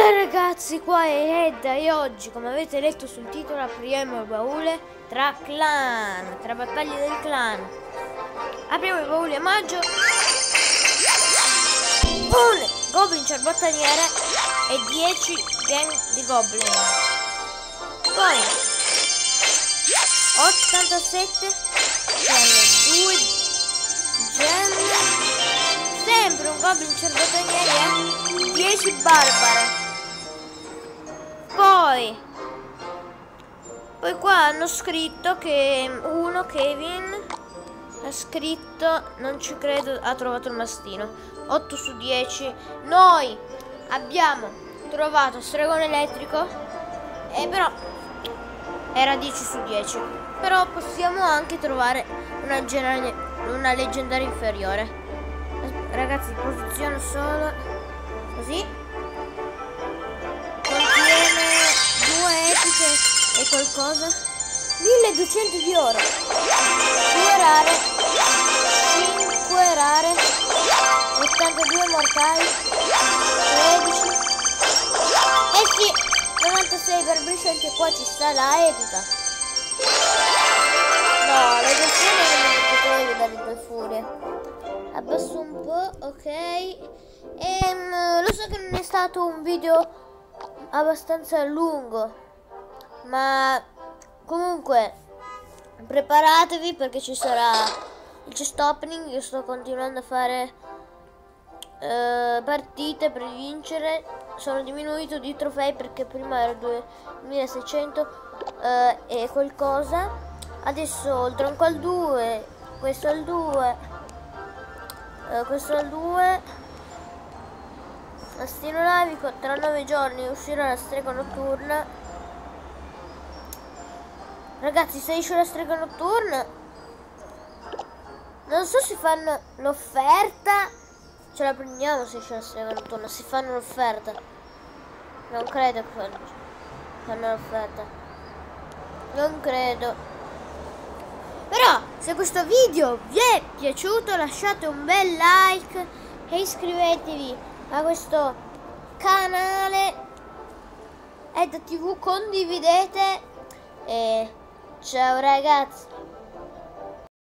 Ciao ragazzi, qua è Edda e oggi, come avete letto sul titolo, apriamo il baule tra clan, tra battaglie del clan. Apriamo il baule a maggio. Un goblin ciarbattaniere e 10 gang di goblin. Poi 87 sono 2 gemme. Sempre un goblin ciarbattaniere e 10 barbare. Poi qua hanno scritto che Kevin ha scritto, non ci credo, ha trovato il mastino. 8 su 10. Noi abbiamo trovato stregone elettrico, però era 10 su 10. Però possiamo anche trovare una leggendaria inferiore. Ragazzi, posiziono solo così. Contiene 2 epiche e qualcosa. 1200 di oro. 2 rare. 5 rare. 82 mortali. 13. Eh sì, 96 per brisce, anche qua ci sta la epica. No, le versioni non potevo dare 2 furie. Abbasso un po', ok. Lo so che non è stato un video abbastanza lungo, ma comunque preparatevi perché ci sarà il chest opening. Io sto continuando a fare partite per vincere. Sono diminuito di trofei perché prima ero 2600 e qualcosa. Adesso il tronco al 2, questo al 2. Questo al 2. Mastino navico. Tra 9 giorni uscirà la strega notturna. Ragazzi, se esce la strega notturna, non so se fanno l'offerta. Ce la prendiamo se esce la strega notturna. Si fanno l'offerta. Non credo che fanno l'offerta. Non credo. Però se questo video vi è piaciuto lasciate un bel like e iscrivetevi a questo canale Edda TV, condividete e ciao ragazzi.